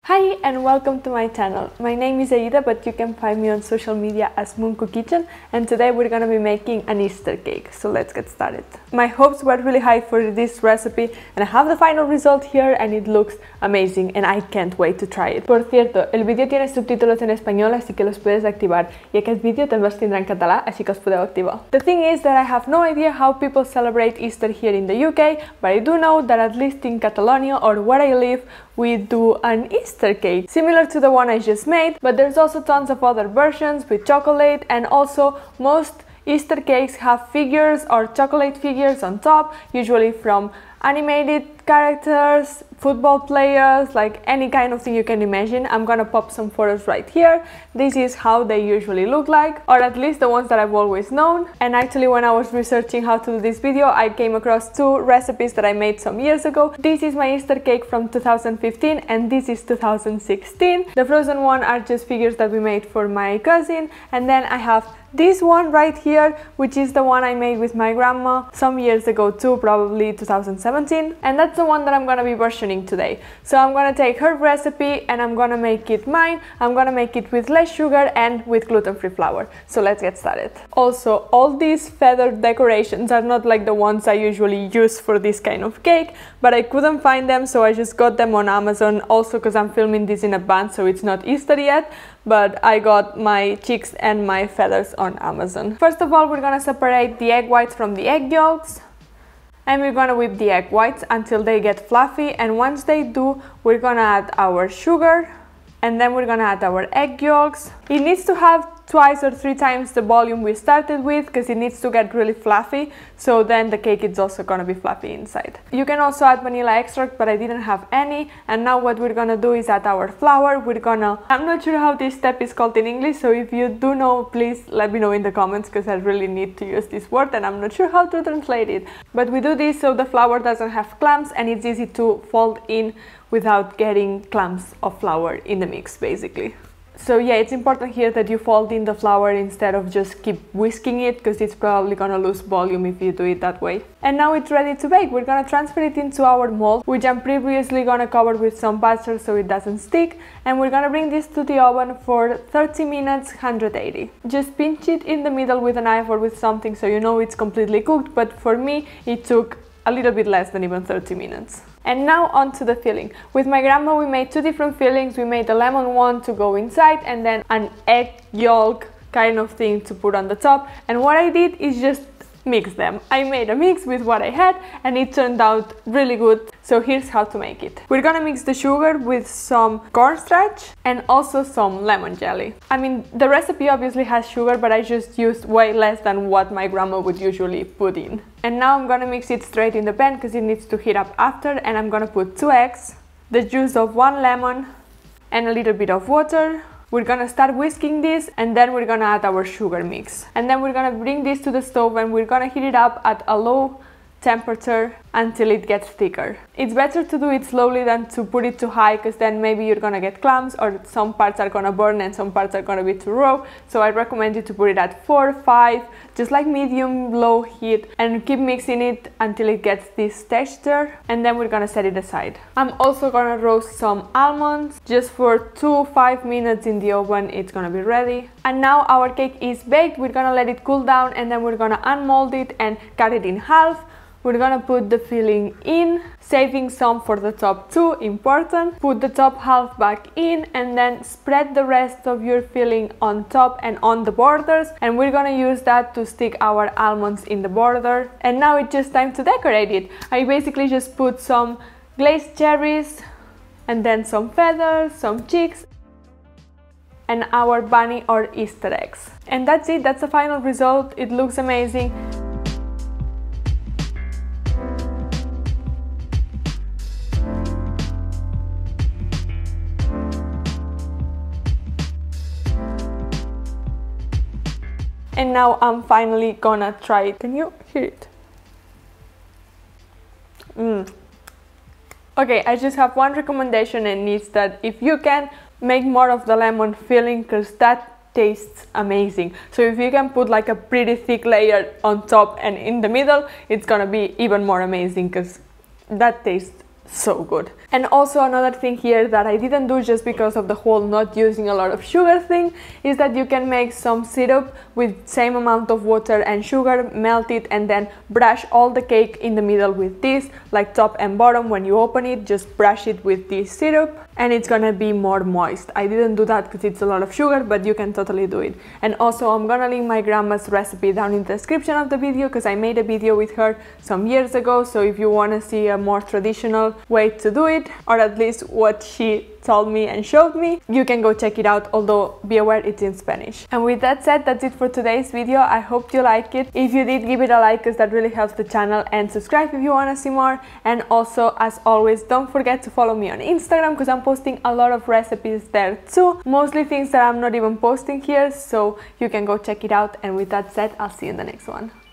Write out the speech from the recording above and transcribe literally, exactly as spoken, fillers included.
Hi and welcome to my channel. My name is Aida, but you can find me on social media as Munku Kitchen, and today we're gonna be making an Easter cake, so let's get started. My hopes were really high for this recipe and I have the final result here and it looks amazing and I can't wait to try it. Por cierto, el vídeo tiene subtítulos en español, así que los puedes activar, i aquest vídeo també els tindrà en català, així que els podeu activar. The thing is that I have no idea how people celebrate Easter here in the U K, but I do know that at least in Catalonia or where I live, we do an Easter cake, similar to the one I just made, but there's also tons of other versions with chocolate, and also most Easter cakes have figures or chocolate figures on top, usually from animated characters, football players, like any kind of thing you can imagine. I'm gonna pop some photos right here. This is how they usually look like, or at least the ones that I've always known. And actually, when I was researching how to do this video, I came across two recipes that I made some years ago. This is my Easter cake from two thousand fifteen and this is two thousand sixteen. The frozen one are just figures that we made for my cousin, and then I have this one right here, which is the one I made with my grandma some years ago too, probably two thousand seventeen, and that's the one that I'm gonna be versioning today. So I'm gonna take her recipe and I'm gonna make it mine. I'm gonna make it with less sugar and with gluten-free flour. So let's get started. Also, all these feathered decorations are not like the ones I usually use for this kind of cake, but I couldn't find them, so I just got them on Amazon, also because I'm filming this in advance, so it's not Easter yet, but I got my chicks and my feathers on Amazon. First of all, we're gonna separate the egg whites from the egg yolks, and we're gonna whip the egg whites until they get fluffy, and once they do, we're gonna add our sugar, and then we're gonna add our egg yolks. It needs to have twice or three times the volume we started with, because it needs to get really fluffy, so then the cake is also gonna be fluffy inside. You can also add vanilla extract, but I didn't have any. And now what we're gonna do is add our flour. We're gonna, I'm not sure how this step is called in English, so if you do know, please let me know in the comments, because I really need to use this word and I'm not sure how to translate it. But we do this so the flour doesn't have clumps and it's easy to fold in without getting clumps of flour in the mix, basically. So yeah, it's important here that you fold in the flour instead of just keep whisking it, because it's probably gonna lose volume if you do it that way. And now it's ready to bake. We're gonna transfer it into our mold, which I'm previously gonna cover with some butter so it doesn't stick, and we're gonna bring this to the oven for thirty minutes, one hundred eighty. Just pinch it in the middle with a knife or with something so you know it's completely cooked, but for me it took a little bit less than even thirty minutes. And now on to the filling. With my grandma we made two different fillings. We made a lemon one to go inside and then an egg yolk kind of thing to put on the top. And what I did is just mix them. I made a mix with what I had and it turned out really good. So here's how to make it. We're gonna mix the sugar with some cornstarch and also some lemon jelly. I mean, the recipe obviously has sugar, but I just used way less than what my grandma would usually put in. And now I'm gonna mix it straight in the pan because it needs to heat up after, and I'm gonna put two eggs, the juice of one lemon and a little bit of water. We're gonna start whisking this and then we're gonna add our sugar mix. And then we're gonna bring this to the stove and we're gonna heat it up at a low temperature until it gets thicker. It's better to do it slowly than to put it too high, because then maybe you're gonna get clumps or some parts are gonna burn and some parts are gonna be too raw. So I recommend you to put it at four, five, just like medium low heat, and keep mixing it until it gets this texture, and then we're gonna set it aside. I'm also gonna roast some almonds just for two, five minutes in the oven. It's gonna be ready. And now our cake is baked. We're gonna let it cool down and then we're gonna unmold it and cut it in half. We're gonna put the filling in, saving some for the top too, important. Put the top half back in and then spread the rest of your filling on top and on the borders, and we're gonna use that to stick our almonds in the border. And now it's just time to decorate it. I basically just put some glazed cherries and then some feathers, some chicks, and our bunny or Easter eggs. And that's it, that's the final result. It looks amazing. And now I'm finally gonna try it. Can you hear it? Mm. Okay, I just have one recommendation, and it's that if you can, make more of the lemon filling, because that tastes amazing. So if you can put like a pretty thick layer on top and in the middle, it's gonna be even more amazing, because that tastes so good. And also another thing here that I didn't do just because of the whole not using a lot of sugar thing is that you can make some syrup with same amount of water and sugar, melt it, and then brush all the cake in the middle with this, like top and bottom. When you open it, just brush it with this syrup and it's gonna be more moist. I didn't do that because it's a lot of sugar, but you can totally do it. And also I'm gonna link my grandma's recipe down in the description of the video because I made a video with her some years ago, so if you want to see a more traditional way to do it, or at least what she told me and showed me, you can go check it out, although be aware it's in Spanish. And with that said, that's it for today's video. I hope you like it. If you did, give it a like because that really helps the channel, and subscribe if you want to see more. And also, as always, don't forget to follow me on Instagram because I'm posting a lot of recipes there too, mostly things that I'm not even posting here, so you can go check it out. And with that said, I'll see you in the next one.